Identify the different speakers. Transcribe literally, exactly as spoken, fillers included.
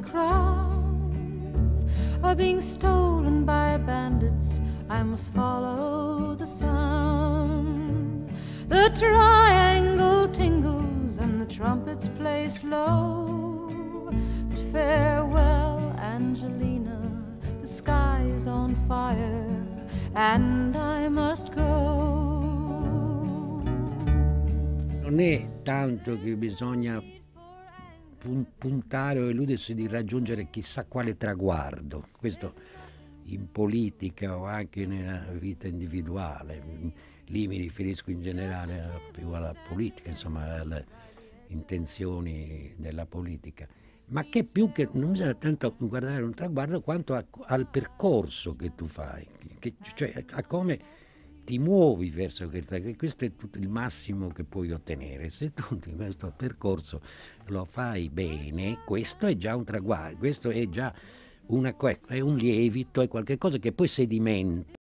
Speaker 1: crown are being stolen by bandits, I must follow the sound. The triangle tingles and the trumpets play slow. But farewell, Angelina, the sky is on fire and I must go.
Speaker 2: Non è tanto che bisogna puntare o illudersi di raggiungere chissà quale traguardo, questo in politica o anche nella vita individuale. Lì mi riferisco in generale più alla politica, insomma alle intenzioni della politica, ma che più che non bisogna tanto guardare un traguardo quanto a, al percorso che tu fai, che, cioè a come ti muovi verso quel traguardo. Questo è tutto il massimo che puoi ottenere. Se tu in questo percorso lo fai bene, questo è già un traguardo, questo è già una, è un lievito, è qualcosa che poi sedimenta.